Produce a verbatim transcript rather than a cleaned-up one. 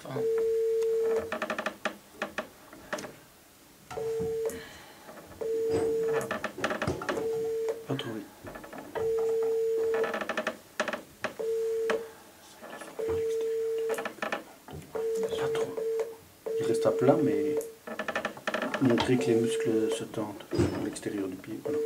Enfin, pas trop vite. Pas trop. Il reste à plat, mais montrer que les muscles se tendent à l'extérieur du pied. Voilà.